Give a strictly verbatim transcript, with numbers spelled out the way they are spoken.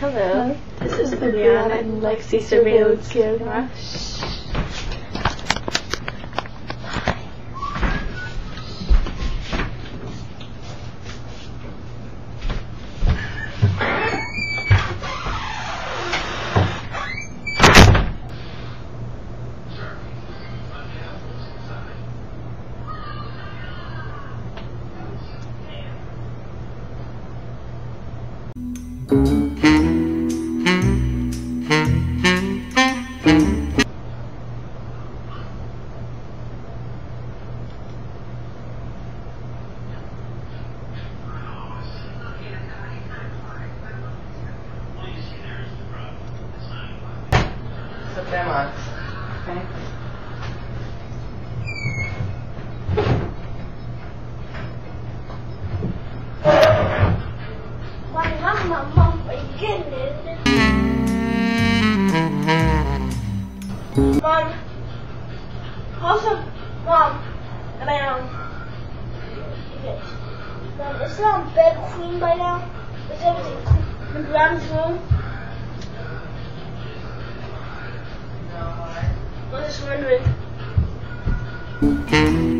Hello. This is Vivian and Lexi surveillance camera. Put them on. Okay. My mama, mom, my goodness. Mom. Also, Mom. Mom. Mom, is our bed clean by now? Is everything clean? The ground's room? No, I... I'm just wondering.